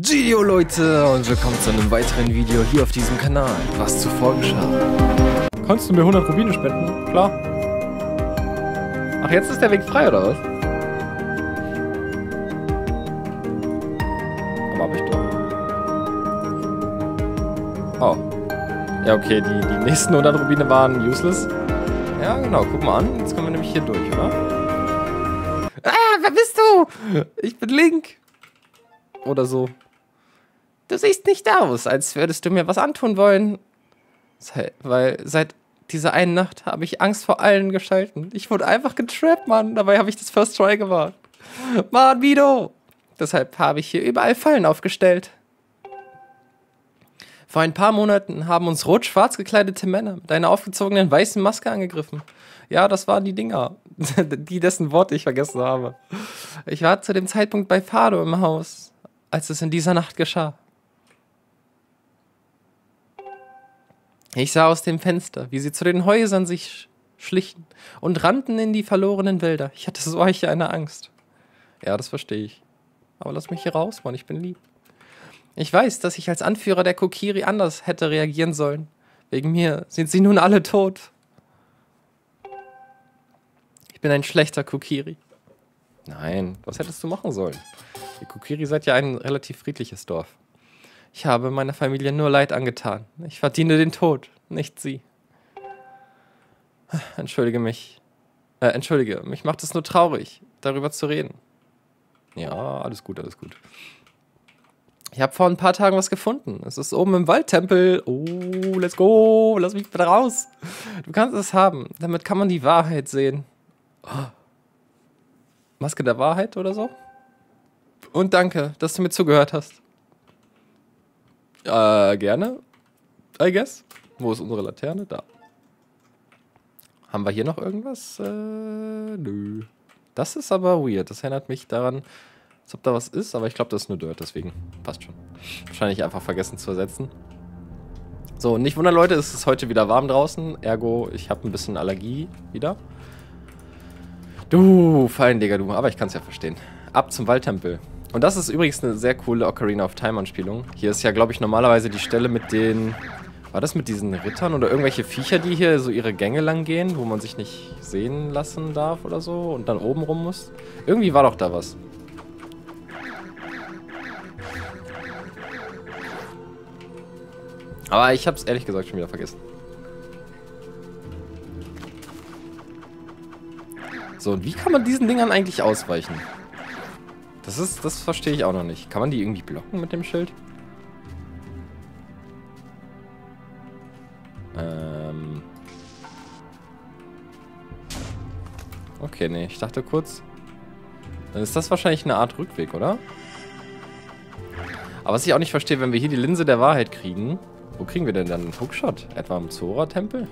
Gio Leute und willkommen zu einem weiteren Video hier auf diesem Kanal. Was zuvor geschah. Kannst du mir 100 Rubine spenden? Klar. Ach, jetzt ist der Weg frei, oder was? Aber hab ich doch. Oh. Ja, okay, die nächsten 100 Rubine waren useless. Ja, genau, guck mal an. Jetzt kommen wir nämlich hier durch, oder? Ah, wer bist du? Ich bin Link. Oder so. Du siehst nicht aus, als würdest du mir was antun wollen. Weil seit dieser einen Nacht habe ich Angst vor allen geschalten. Ich wurde einfach getrappt, Mann. Dabei habe ich das First Try gemacht. Mann, Vido! Deshalb habe ich hier überall Fallen aufgestellt. Vor ein paar Monaten haben uns rot-schwarz gekleidete Männer mit einer aufgezogenen weißen Maske angegriffen. Ja, das waren die Dinger, dessen Worte ich vergessen habe. Ich war zu dem Zeitpunkt bei Fado im Haus, als es in dieser Nacht geschah. Ich sah aus dem Fenster, wie sie zu den Häusern sich schlichen und rannten in die verlorenen Wälder. Ich hatte solche eine Angst. Ja, das verstehe ich. Aber lass mich hier raus, Mann, ich bin lieb. Ich weiß, dass ich als Anführer der Kokiri anders hätte reagieren sollen. Wegen mir sind sie nun alle tot. Ich bin ein schlechter Kokiri. Nein, was hättest du machen sollen? Die Kokiri seid ja ein relativ friedliches Dorf. Ich habe meiner Familie nur Leid angetan. Ich verdiene den Tod, nicht sie. Entschuldige, mich macht es nur traurig, darüber zu reden. Ja, alles gut, alles gut. Ich habe vor ein paar Tagen was gefunden. Es ist oben im Waldtempel. Oh, let's go. Lass mich bitte raus. Du kannst es haben. Damit kann man die Wahrheit sehen. Oh. Maske der Wahrheit oder so? Und danke, dass du mir zugehört hast. Gerne. I guess. Wo ist unsere Laterne? Da. Haben wir hier noch irgendwas? Nö. Das ist aber weird. Das erinnert mich daran, als ob da was ist, aber ich glaube, das ist nur Dirt, deswegen passt schon. Wahrscheinlich einfach vergessen zu ersetzen. So, nicht wundern, Leute, es ist heute wieder warm draußen, ergo, ich habe ein bisschen Allergie wieder. Du, fein, Digga, du, aber ich kann es ja verstehen. Ab zum Waldtempel. Und das ist übrigens eine sehr coole Ocarina of Time Anspielung. Hier ist ja, glaube ich, normalerweise die Stelle mit den... War das mit diesen Rittern oder irgendwelche Viecher, die hier so ihre Gänge lang gehen, wo man sich nicht sehen lassen darf oder so und dann oben rum muss? Irgendwie war doch da was. Aber ich hab's ehrlich gesagt schon wieder vergessen. So, und wie kann man diesen Dingern eigentlich ausweichen? Das verstehe ich auch noch nicht. Kann man die irgendwie blocken mit dem Schild? Okay, nee, ich dachte kurz. Dann ist das wahrscheinlich eine Art Rückweg, oder? Aber was ich auch nicht verstehe, wenn wir hier die Linse der Wahrheit kriegen, wo kriegen wir denn dann einen Hookshot? Etwa im Zora-Tempel?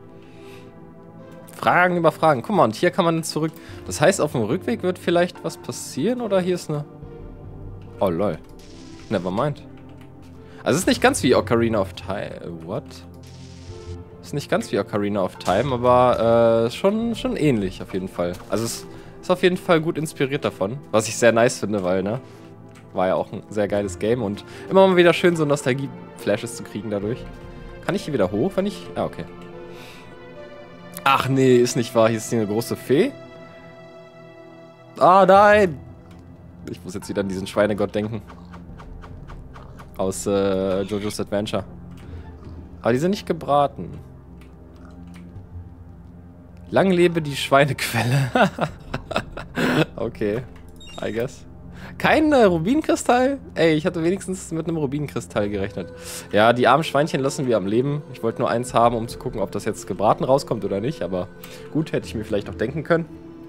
Fragen über Fragen. Guck mal, und hier kann man zurück. Das heißt, auf dem Rückweg wird vielleicht was passieren, oder hier ist eine... Oh, lol. Nevermind. Also es ist nicht ganz wie Ocarina of Time. What? Ist nicht ganz wie Ocarina of Time, aber schon ähnlich auf jeden Fall. Also es ist auf jeden Fall gut inspiriert davon, was ich sehr nice finde, weil, ne? War ja auch ein sehr geiles Game und immer mal wieder schön, so Nostalgie-Flashes zu kriegen dadurch. Kann ich hier wieder hoch, wenn ich... Ah, okay. Ach nee, ist nicht wahr. Hier ist eine große Fee. Ah, nein! Ich muss jetzt wieder an diesen Schweinegott denken. Aus JoJo's Adventure. Aber die sind nicht gebraten. Lang lebe die Schweinequelle. Okay, I guess. Kein Rubinkristall? Ey, ich hatte wenigstens mit einem Rubinkristall gerechnet. Ja, die armen Schweinchen lassen wir am Leben. Ich wollte nur eins haben, um zu gucken, ob das jetzt gebraten rauskommt oder nicht. Aber gut, hätte ich mir vielleicht auch denken können.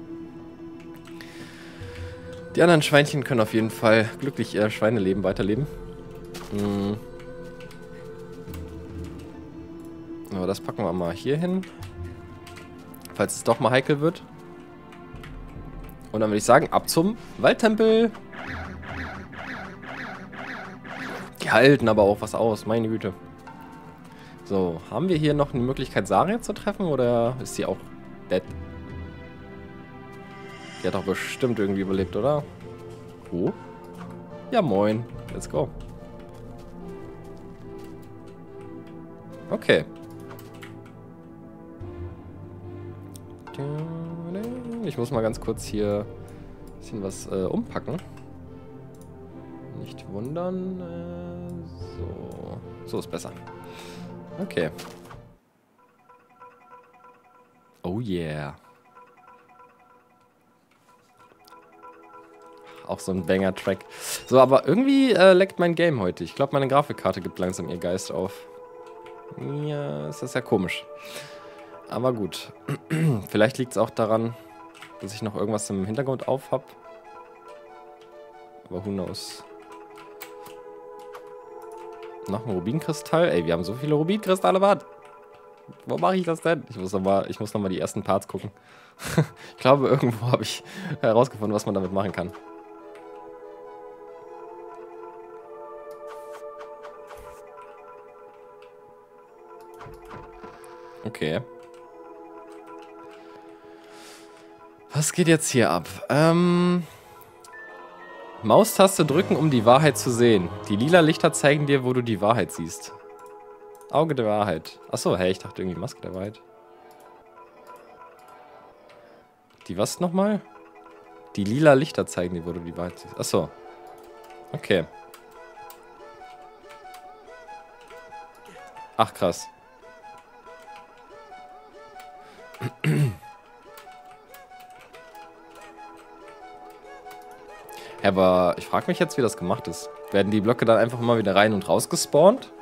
Die anderen Schweinchen können auf jeden Fall glücklich ihr Schweineleben weiterleben. Aber das packen wir mal hier hin. Falls es doch mal heikel wird. Und dann würde ich sagen, ab zum Waldtempel. Die halten aber auch was aus, meine Güte. So, haben wir hier noch eine Möglichkeit, Saria zu treffen? Oder ist sie auch dead? Die hat doch bestimmt irgendwie überlebt, oder? Oh? Ja, moin. Let's go. Okay. Ich muss mal ganz kurz hier ein bisschen was umpacken. Nicht wundern. So. So ist besser. Okay. Oh yeah. Auch so ein Banger-Track. So, aber irgendwie leckt mein Game heute. Ich glaube, meine Grafikkarte gibt langsam ihr Geist auf. Ja, ist das ja komisch. Aber gut. Vielleicht liegt es auch daran, dass ich noch irgendwas im Hintergrund auf habe. Aber who knows. Noch ein Rubinkristall. Ey, wir haben so viele Rubinkristalle, warte. Wo mache ich das denn? Ich muss noch mal die ersten Parts gucken. Ich glaube, irgendwo habe ich herausgefunden, was man damit machen kann. Okay. Was geht jetzt hier ab? Maustaste drücken, um die Wahrheit zu sehen. Die lila Lichter zeigen dir, wo du die Wahrheit siehst. Auge der Wahrheit. Achso, hey, ich dachte irgendwie Maske der Wahrheit. Die was nochmal? Die lila Lichter zeigen dir, wo du die Wahrheit siehst. Achso. Okay. Ach, krass. Aber ich frage mich jetzt, wie das gemacht ist. Werden die Blöcke dann einfach immer wieder rein und raus gespawnt?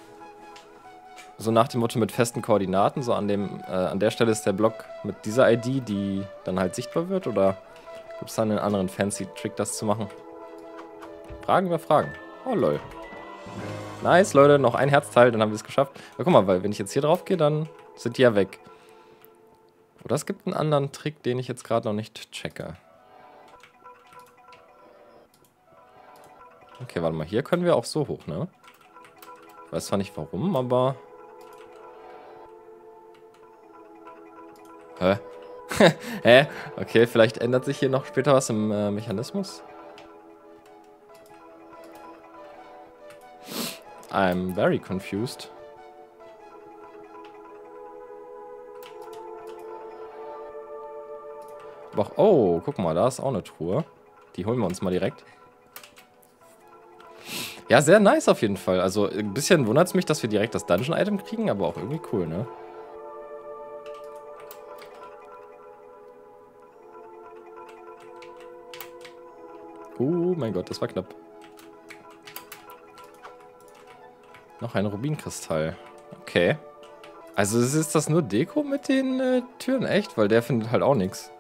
So nach dem Motto mit festen Koordinaten, so an der Stelle ist der Block mit dieser ID, die dann halt sichtbar wird, oder gibt es dann einen anderen fancy Trick, das zu machen? Fragen wir Fragen. Oh lol. Nice, Leute, noch ein Herzteil, dann haben wir es geschafft. Ja, guck mal, weil wenn ich jetzt hier drauf gehe, dann sind die ja weg. Oder es gibt einen anderen Trick, den ich jetzt gerade noch nicht checke. Okay, warte mal, hier können wir auch so hoch, ne? Ich weiß zwar nicht warum, aber... Hä? Hä? Okay, vielleicht ändert sich hier noch später was im Mechanismus. I'm very confused. Aber auch, oh, guck mal, da ist auch eine Truhe. Die holen wir uns mal direkt. Ja, sehr nice auf jeden Fall. Also ein bisschen wundert es mich, dass wir direkt das Dungeon-Item kriegen, aber auch irgendwie cool, ne? Mein Gott, das war knapp. Noch ein Rubinkristall. Okay. Also ist das nur Deko mit den Türen? Echt? Weil der findet halt auch nichts.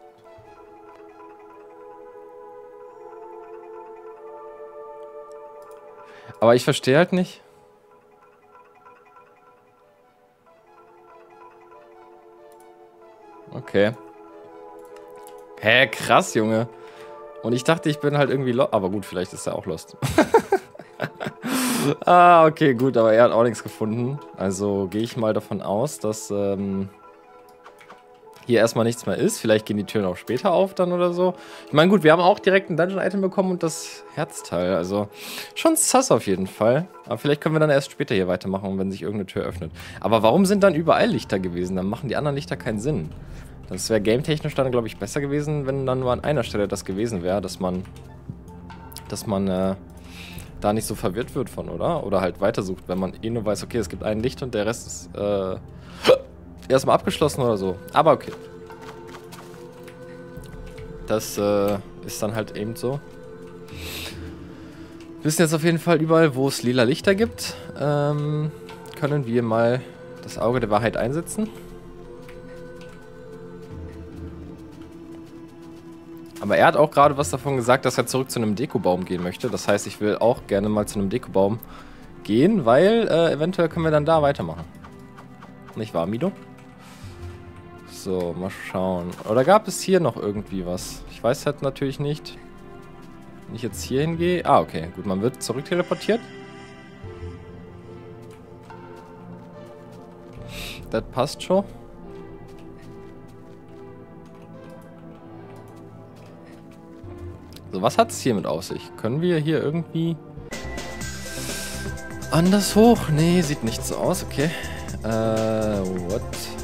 Aber ich verstehe halt nicht. Okay. Hä, krass, Junge. Und ich dachte, ich bin halt irgendwie lost. Aber gut, vielleicht ist er auch lost. Ah, okay, gut, aber er hat auch nichts gefunden. Also gehe ich mal davon aus, dass hier erstmal nichts mehr ist. Vielleicht gehen die Türen auch später auf dann oder so. Ich meine, gut, wir haben auch direkt ein Dungeon-Item bekommen und das Herzteil. Also schon sass auf jeden Fall. Aber vielleicht können wir dann erst später hier weitermachen, wenn sich irgendeine Tür öffnet. Aber warum sind dann überall Lichter gewesen? Dann machen die anderen Lichter keinen Sinn. Das wäre gametechnisch dann, glaube ich, besser gewesen, wenn dann nur an einer Stelle das gewesen wäre, dass man da nicht so verwirrt wird von, oder? Oder halt weitersucht, wenn man eh nur weiß, okay, es gibt ein Licht und der Rest ist erstmal abgeschlossen oder so. Aber okay. Das ist dann halt eben so. Wir wissen jetzt auf jeden Fall überall, wo es lila Lichter gibt. Können wir mal das Auge der Wahrheit einsetzen. Aber er hat auch gerade was davon gesagt, dass er zurück zu einem Dekobaum gehen möchte. Das heißt, ich will auch gerne mal zu einem Dekobaum gehen, weil eventuell können wir dann da weitermachen. Nicht wahr, Mido? So, mal schauen. Oder gab es hier noch irgendwie was? Ich weiß halt natürlich nicht. Wenn ich jetzt hier hingehe... Ah, okay. Gut, man wird zurück teleportiert. Das passt schon. So, was hat es hier mit auf sich? Können wir hier irgendwie Anders hoch? Nee, sieht nicht so aus, okay. What?